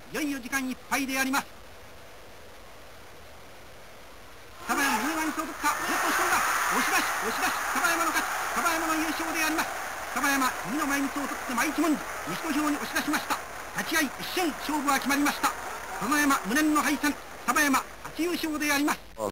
いよいよ時間いっぱいであります。丹波山、右側に相続か、ずっと押し込んだ。押し出し、丹波山の勝ち、丹波山の優勝であります。丹波山、右の前にを取って前一文字、西小兵に押し出しました。立ち合い一瞬、勝負は決まりました。丹波山、無念の敗戦、丹波山、初優勝であります。